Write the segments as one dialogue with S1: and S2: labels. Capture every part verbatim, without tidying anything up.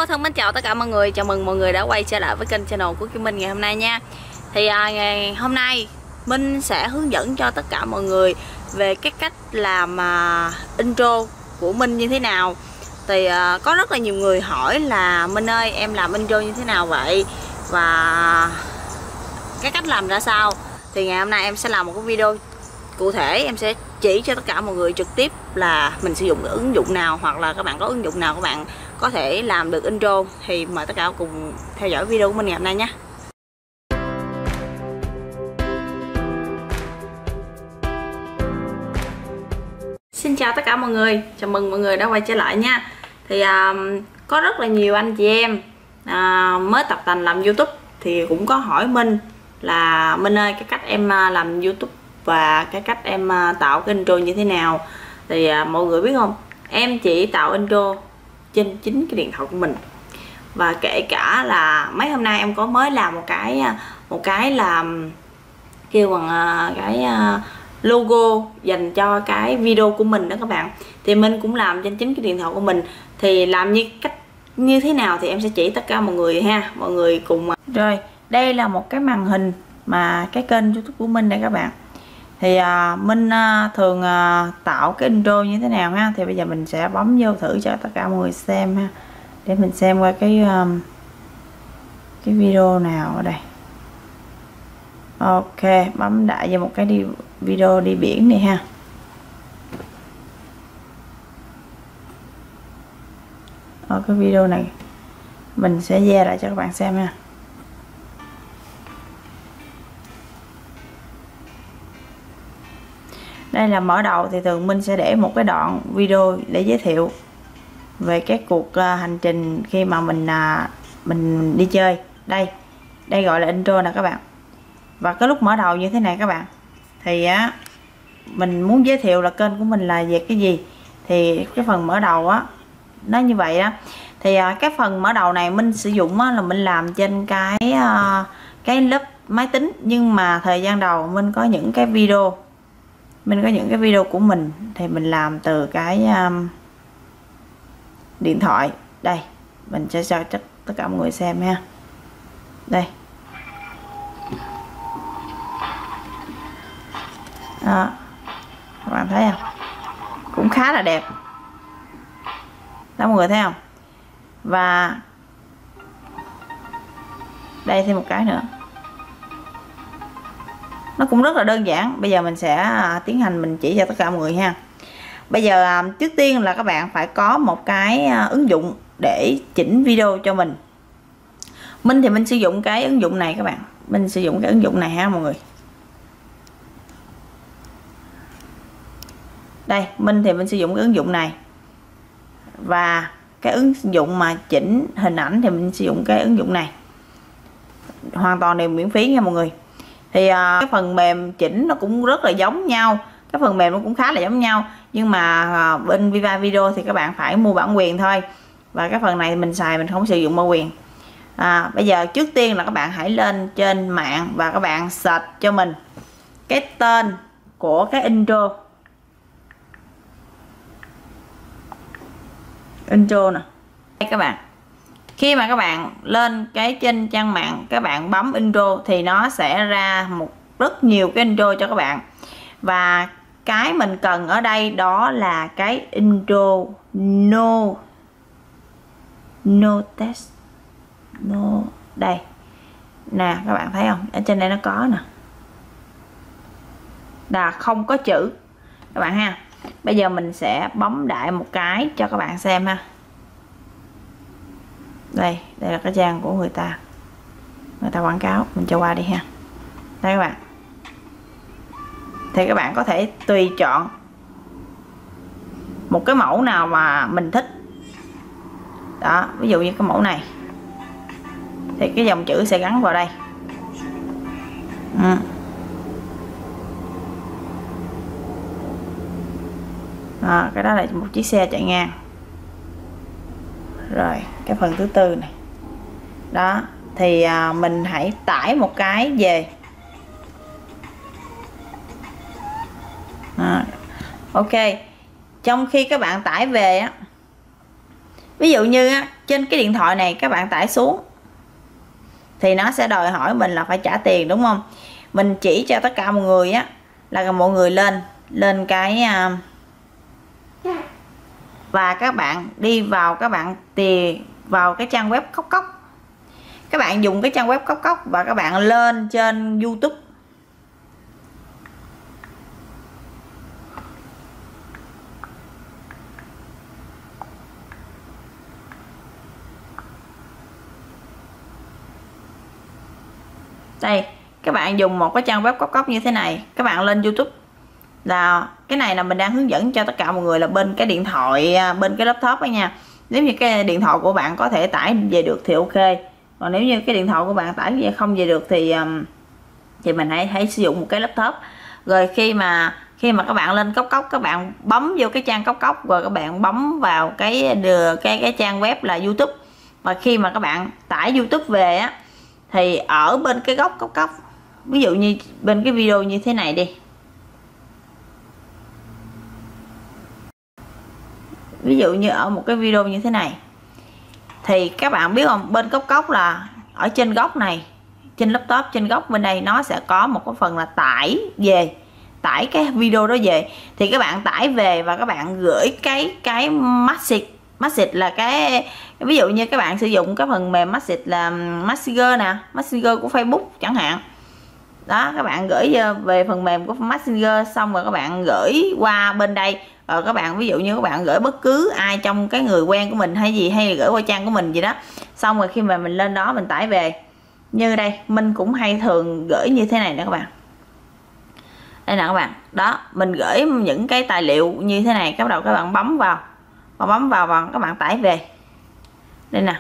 S1: thân mến chào tất cả mọi người, chào mừng mọi người đã quay trở lại với kênh channel của Kim Minh ngày hôm nay nha. Thì à, ngày hôm nay Minh sẽ hướng dẫn cho tất cả mọi người về cái cách làm à, intro của Minh như thế nào. Thì à, có rất là nhiều người hỏi là Minh ơi, em làm intro như thế nào vậy, và cái cách làm ra sao. Thì ngày hôm nay em sẽ làm một cái video cụ thể, em sẽ chỉ cho tất cả mọi người trực tiếp là mình sử dụng cái ứng dụng nào, hoặc là các bạn có ứng dụng nào các bạn có thể làm được intro. Thì mời tất cả cùng theo dõi video của mình ngày hôm nay nhé. Xin chào tất cả mọi người, chào mừng mọi người đã quay trở lại nha. Thì um, có rất là nhiều anh chị em uh, mới tập tành làm YouTube thì cũng có hỏi Minh là Minh ơi, cái cách em làm YouTube và cái cách em tạo cái intro như thế nào. Thì à, mọi người biết không, em chỉ tạo intro trên chính cái điện thoại của mình, và kể cả là mấy hôm nay em có mới làm một cái một cái là kêu bằng à, cái à, logo dành cho cái video của mình đó các bạn, thì mình cũng làm trên chính cái điện thoại của mình. Thì làm như cách như thế nào thì em sẽ chỉ tất cả mọi người ha, mọi người cùng. Rồi, đây là một cái màn hình mà cái kênh YouTube của mình đây các bạn. Thì à, Minh à, thường à, tạo cái intro như thế nào ha. Thì bây giờ mình sẽ bấm vô thử cho tất cả mọi người xem ha, để mình xem qua cái um, cái video nào ở đây. Ok, bấm đại vào một cái đi video đi biển này ha. Ở cái video này mình sẽ share lại cho các bạn xem ha. Đây là mở đầu, thì thường Minh sẽ để một cái đoạn video để giới thiệu về cái cuộc uh, hành trình khi mà mình uh, mình đi chơi. Đây, đây gọi là intro nè các bạn. Và cái lúc mở đầu như thế này các bạn, thì á uh, mình muốn giới thiệu là kênh của mình là về cái gì, thì cái phần mở đầu á nó như vậy á. Thì uh, cái phần mở đầu này Minh sử dụng á, là mình làm trên cái uh, cái lớp máy tính, nhưng mà thời gian đầu Minh có những cái video mình có những cái video của mình thì mình làm từ cái um, điện thoại. Đây, mình sẽ cho tất, tất cả mọi người xem ha. Đây, đó, các bạn thấy không, cũng khá là đẹp đó mọi người thấy không. Và đây thêm một cái nữa, nó cũng rất là đơn giản. Bây giờ mình sẽ tiến hành mình chỉ cho tất cả mọi người ha. Bây giờ trước tiên là các bạn phải có một cái ứng dụng để chỉnh video cho mình. Mình thì mình sử dụng cái ứng dụng này các bạn. Mình sử dụng cái ứng dụng này ha mọi người. Đây, mình thì mình sử dụng cái ứng dụng này. Và cái ứng dụng mà chỉnh hình ảnh thì mình sử dụng cái ứng dụng này. Hoàn toàn đều miễn phí nha mọi người. Thì uh, cái phần mềm chỉnh nó cũng rất là giống nhau, cái phần mềm nó cũng khá là giống nhau, nhưng mà uh, bên Viva Video thì các bạn phải mua bản quyền thôi, và cái phần này mình xài mình không sử dụng bản quyền. À, bây giờ trước tiên là các bạn hãy lên trên mạng và các bạn search cho mình cái tên của cái intro intro nè. Đây các bạn, khi mà các bạn lên cái trên trang mạng, các bạn bấm intro thì nó sẽ ra một rất nhiều cái intro cho các bạn. Và cái mình cần ở đây đó là cái intro no no test no. Đây nè, các bạn thấy không, ở trên đây nó có nè, là không có chữ các bạn ha. Bây giờ mình sẽ bấm đại một cái cho các bạn xem ha. Đây, đây là cái trang của người ta, người ta quảng cáo, mình cho qua đi ha. Đây các bạn, thì các bạn có thể tùy chọn một cái mẫu nào mà mình thích đó. Ví dụ như cái mẫu này thì cái dòng chữ sẽ gắn vào đây. ừ. À, cái đó là một chiếc xe chạy ngang. Rồi cái phần thứ tư này đó, thì à, mình hãy tải một cái về. à, ok, trong khi các bạn tải về á, Ví dụ như á, trên cái điện thoại này các bạn tải xuống thì nó sẽ đòi hỏi mình là phải trả tiền, đúng không? Mình chỉ cho tất cả mọi người á là mọi người lên lên cái và các bạn đi vào, các bạn tìm vào cái trang web Cốc Cốc. Các bạn dùng cái trang web Cốc Cốc và các bạn lên trên YouTube. Đây, các bạn dùng một cái trang web Cốc Cốc như thế này, các bạn lên YouTube. Là cái này là mình đang hướng dẫn cho tất cả mọi người là bên cái điện thoại, bên cái laptop ấy nha. Nếu như cái điện thoại của bạn có thể tải về được thì ok, còn nếu như cái điện thoại của bạn tải về không về được thì thì mình hãy hãy sử dụng một cái laptop. Rồi khi mà khi mà các bạn lên Cốc Cốc, các bạn bấm vô cái trang Cốc Cốc, rồi các bạn bấm vào cái cái cái trang web là YouTube. Và khi mà các bạn tải YouTube về á thì ở bên cái góc Cốc Cốc, ví dụ như bên cái video như thế này đi, ví dụ như ở một cái video như thế này thì các bạn biết không, bên Cốc Cốc là ở trên góc này, trên laptop trên góc bên đây nó sẽ có một cái phần là tải về, tải cái video đó về. Thì các bạn tải về và các bạn gửi cái cái message. Message là cái, ví dụ như các bạn sử dụng cái phần mềm message là Messenger nè, Messenger của Facebook chẳng hạn đó, các bạn gửi về phần mềm của Messenger, xong rồi các bạn gửi qua bên đây. Rồi các bạn ví dụ như các bạn gửi bất cứ ai trong cái người quen của mình hay gì, hay là gửi qua trang của mình gì đó, xong rồi khi mà mình lên đó mình tải về. Như đây mình cũng hay thường gửi như thế này nè các bạn, đây nè các bạn đó, mình gửi những cái tài liệu như thế này, bắt đầu các bạn bấm vào và bấm vào và các bạn tải về đây nè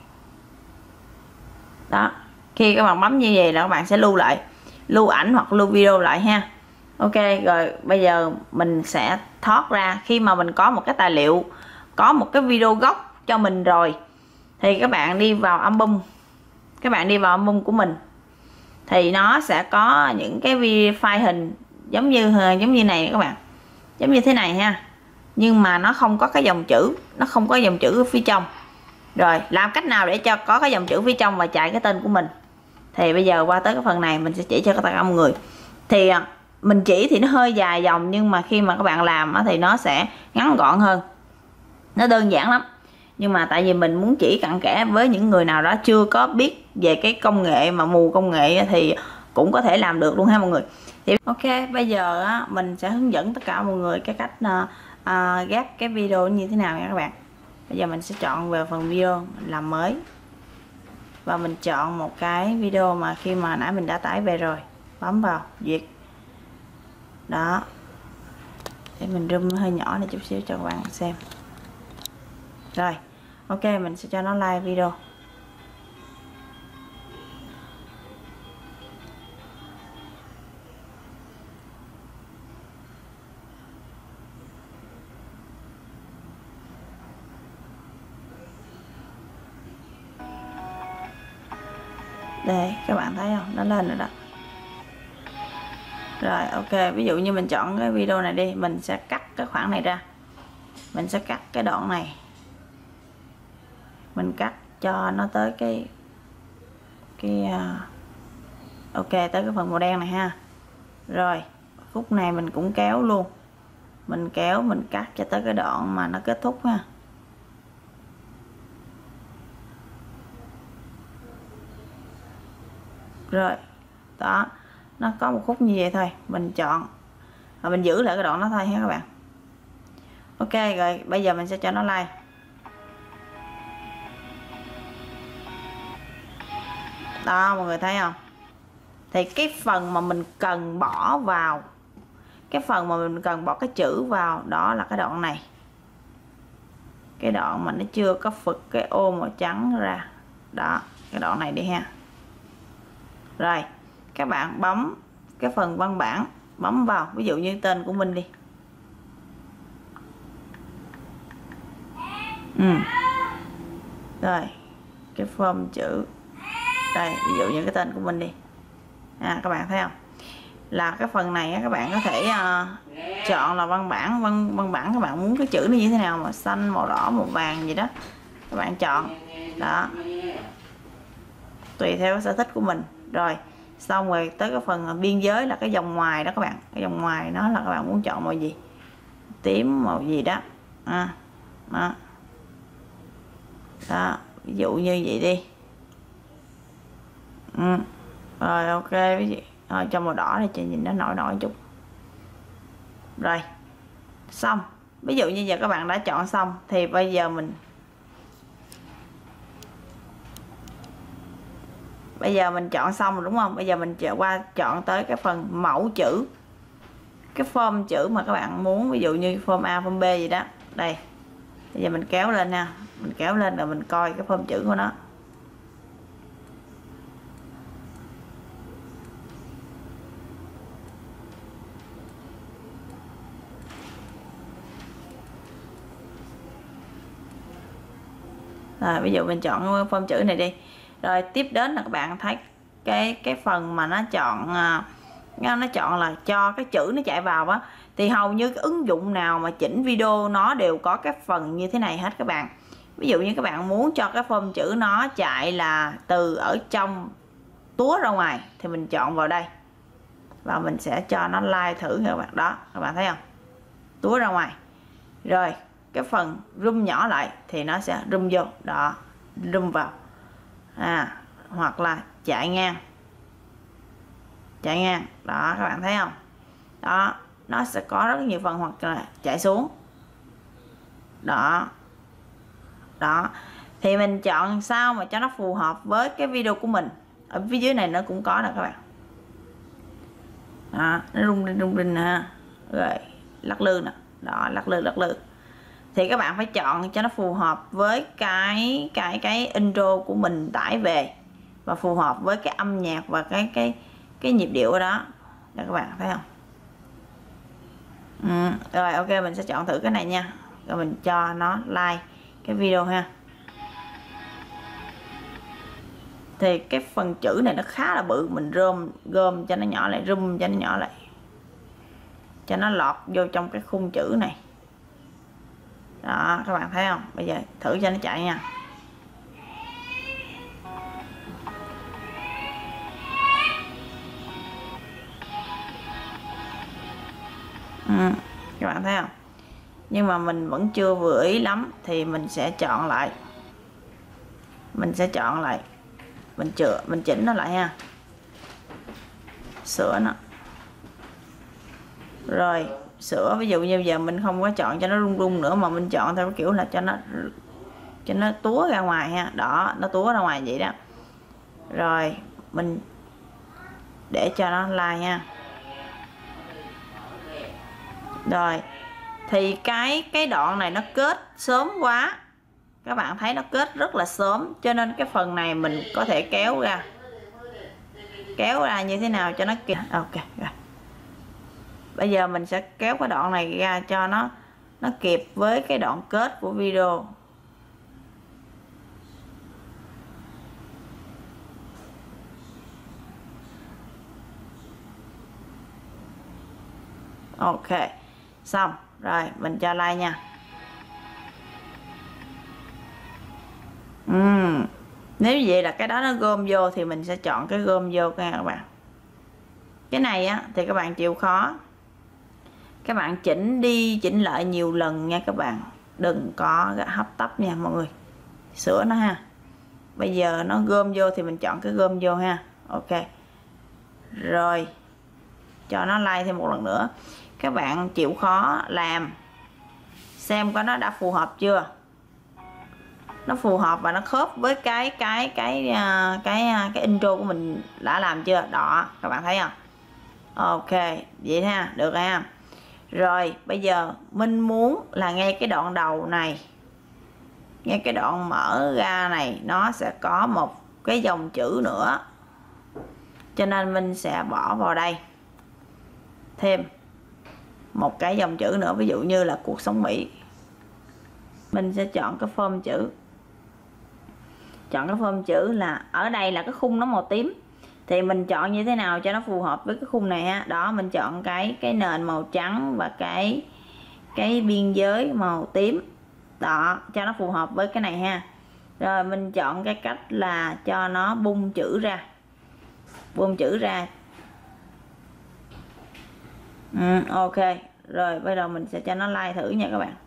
S1: đó. Khi các bạn bấm như vậy là các bạn sẽ lưu lại, lưu ảnh hoặc lưu video lại ha. Ok, rồi bây giờ mình sẽ thoát ra. Khi mà mình có một cái tài liệu, có một cái video gốc cho mình rồi thì các bạn đi vào album, các bạn đi vào album của mình thì nó sẽ có những cái file hình giống như giống như này các bạn, giống như thế này ha, nhưng mà nó không có cái dòng chữ, nó không có dòng chữ ở phía trong. Rồi làm cách nào để cho có cái dòng chữ phía trong và chạy cái tên của mình, thì bây giờ qua tới cái phần này mình sẽ chỉ cho tất cả mọi người. Thì mình chỉ thì nó hơi dài dòng, nhưng mà khi mà các bạn làm thì nó sẽ ngắn gọn hơn, nó đơn giản lắm. Nhưng mà tại vì mình muốn chỉ cặn kẽ với những người nào đó chưa có biết về cái công nghệ mà mù công nghệ thì cũng có thể làm được luôn ha mọi người. Thì ok, bây giờ á, mình sẽ hướng dẫn tất cả mọi người cái cách uh, uh, ghép cái video như thế nào nha các bạn. Bây giờ mình sẽ chọn về phần video, mình làm mới và mình chọn một cái video mà khi mà nãy mình đã tải về rồi, bấm vào duyệt đó, để mình zoom hơi nhỏ này chút xíu cho các bạn xem. Rồi ok, mình sẽ cho nó like video. Đây các bạn thấy không, nó lên rồi đó. Rồi ok, ví dụ như mình chọn cái video này đi, mình sẽ cắt cái khoảng này ra, mình sẽ cắt cái đoạn này, mình cắt cho nó tới cái cái uh, ok, tới cái phần màu đen này ha. Rồi khúc này mình cũng kéo luôn, mình kéo mình cắt cho tới cái đoạn mà nó kết thúc ha. Rồi đó, nó có một khúc như vậy thôi, mình chọn và mình giữ lại cái đoạn đó thôi ha các bạn. Ok, rồi bây giờ mình sẽ cho nó like. Đó mọi người thấy không, thì cái phần mà mình cần bỏ vào, cái phần mà mình cần bỏ cái chữ vào đó là cái đoạn này, cái đoạn mà nó chưa có phực cái ô màu trắng ra đó, cái đoạn này đi ha. Rồi các bạn bấm cái phần văn bản, bấm vào ví dụ như tên của mình đi. Ừ. Rồi cái form chữ đây, ví dụ như cái tên của mình đi à, các bạn thấy không, là cái phần này các bạn có thể uh, chọn là văn bản, văn văn bản các bạn muốn cái chữ nó như thế nào, màu xanh, màu đỏ, màu vàng gì đó các bạn chọn đó, tùy theo sở thích của mình. Rồi xong rồi tới cái phần biên giới là cái dòng ngoài đó các bạn, cái dòng ngoài nó là các bạn muốn chọn màu gì, tím màu gì đó à, đó. Đó ví dụ như vậy đi. Ừ. Rồi ok ví dụ rồi, cho màu đỏ để chị nhìn nó nổi nổi chút. Rồi xong, ví dụ như giờ các bạn đã chọn xong thì bây giờ mình bây giờ mình chọn xong rồi đúng không, bây giờ mình trở qua chọn tới cái phần mẫu chữ, cái form chữ mà các bạn muốn, ví dụ như form A form B gì đó. Đây bây giờ mình kéo lên nha, mình kéo lên rồi mình coi cái form chữ của nó. Rồi ví dụ mình chọn form chữ này đi. Rồi tiếp đến là các bạn thấy cái cái phần mà nó chọn nó chọn là cho cái chữ nó chạy vào á, thì hầu như cái ứng dụng nào mà chỉnh video nó đều có cái phần như thế này hết các bạn. Ví dụ như các bạn muốn cho cái form chữ nó chạy là từ ở trong túa ra ngoài thì mình chọn vào đây và mình sẽ cho nó like thử các bạn. Đó các bạn thấy không, túa ra ngoài. Rồi cái phần zoom nhỏ lại thì nó sẽ zoom vô, đó zoom vào à, hoặc là chạy ngang, chạy ngang đó các bạn thấy không, đó nó sẽ có rất nhiều phần, hoặc là chạy xuống đó. Đó thì mình chọn sao mà cho nó phù hợp với cái video của mình. Ở phía dưới này nó cũng có nè các bạn, đó, nó rung lên rung lên nè, rồi lắc lư nè, đó lắc lư lắc lư. Thì các bạn phải chọn cho nó phù hợp với cái cái cái intro của mình tải về, và phù hợp với cái âm nhạc và cái cái cái nhịp điệu ở đó. Để các bạn thấy không. Ừ, rồi ok mình sẽ chọn thử cái này nha, rồi mình cho nó like cái video ha. Thì cái phần chữ này nó khá là bự, mình rôm gom cho nó nhỏ lại, zoom cho nó nhỏ lại cho nó lọt vô trong cái khung chữ này. Đó các bạn thấy không, bây giờ thử cho nó chạy nha. Ừ, các bạn thấy không, nhưng mà mình vẫn chưa vừa ý lắm thì mình sẽ chọn lại, mình sẽ chọn lại mình chữa mình chỉnh nó lại ha, sửa nó. Rồi sửa, ví dụ như giờ mình không có chọn cho nó rung rung nữa, mà mình chọn theo cái kiểu là cho nó cho nó túa ra ngoài ha, đó nó túa ra ngoài vậy đó. Rồi mình để cho nó like nha. Rồi thì cái cái đoạn này nó kết sớm quá, các bạn thấy nó kết rất là sớm, cho nên cái phần này mình có thể kéo ra, kéo ra như thế nào cho nó kịp. Ok rồi, bây giờ mình sẽ kéo cái đoạn này ra cho nó nó kịp với cái đoạn kết của video. Ok xong rồi mình cho like nha. uhm. Nếu vậy là cái đó nó gom vô thì mình sẽ chọn cái gom vô nha các bạn. Cái này á thì các bạn chịu khó, các bạn chỉnh đi chỉnh lại nhiều lần nha các bạn, đừng có hấp tấp nha mọi người, sửa nó ha. Bây giờ nó gom vô thì mình chọn cái gom vô ha. Ok rồi, cho nó like thêm một lần nữa. Các bạn chịu khó làm xem coi nó đã phù hợp chưa, nó phù hợp và nó khớp với cái cái cái cái cái, cái intro của mình đã làm chưa. Đó các bạn thấy không. Ok vậy ha, được ha. Rồi bây giờ mình muốn là ngay cái đoạn đầu này, ngay cái đoạn mở ra này, nó sẽ có một cái dòng chữ nữa, cho nên mình sẽ bỏ vào đây thêm một cái dòng chữ nữa, ví dụ như là cuộc sống Mỹ. Mình sẽ chọn cái form chữ, chọn cái form chữ là ở đây là cái khung nó màu tím, thì mình chọn như thế nào cho nó phù hợp với cái khung này ha. Đó mình chọn cái cái nền màu trắng và cái cái biên giới màu tím, đó cho nó phù hợp với cái này ha. Rồi mình chọn cái cách là cho nó bung chữ ra, bung chữ ra. ừ, ok. Rồi bây giờ mình sẽ cho nó like thử nha các bạn.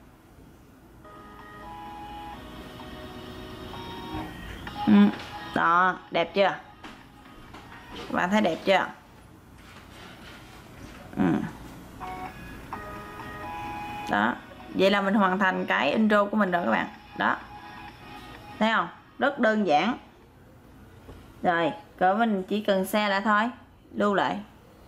S1: ừ, đó, đẹp chưa? Các bạn thấy đẹp chưa? ừ. Đó, vậy là mình hoàn thành cái intro của mình rồi các bạn. Đó, thấy không? Rất đơn giản. Rồi cỡ mình chỉ cần share lại thôi, lưu lại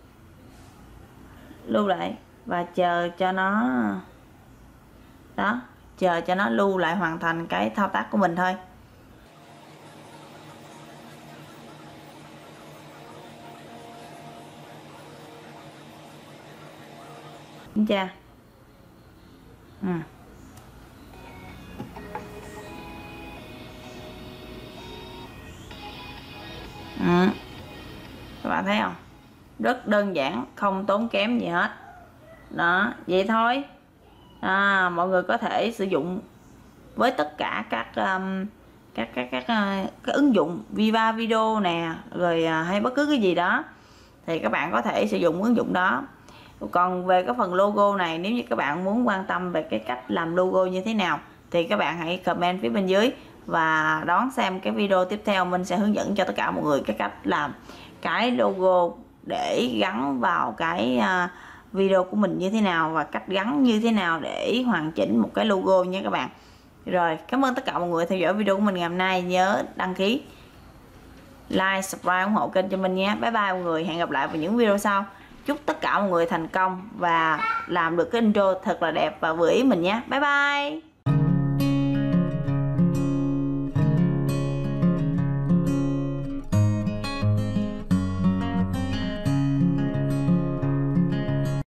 S1: lưu lại và chờ cho nó, đó, chờ cho nó lưu lại hoàn thành cái thao tác của mình thôi. Kiểm tra. ừ. Ừ. Các bạn thấy không? Rất đơn giản, không tốn kém gì hết. Đó, vậy thôi. À, mọi người có thể sử dụng với tất cả các um, các các các uh, các ứng dụng Viva Video nè, rồi uh, hay bất cứ cái gì đó thì các bạn có thể sử dụng ứng dụng đó. Còn về cái phần logo này, nếu như các bạn muốn quan tâm về cái cách làm logo như thế nào thì các bạn hãy comment phía bên dưới và đón xem cái video tiếp theo. Mình sẽ hướng dẫn cho tất cả mọi người cái cách làm cái logo để gắn vào cái uh, video của mình như thế nào và cách gắn như thế nào để hoàn chỉnh một cái logo nha các bạn. Rồi, cảm ơn tất cả mọi người theo dõi video của mình ngày hôm nay. Nhớ đăng ký, like, subscribe, ủng hộ kênh cho mình nhé. Bye bye mọi người, hẹn gặp lại vào những video sau. Chúc tất cả mọi người thành công và làm được cái intro thật là đẹp và vừa ý mình nhé. Bye bye.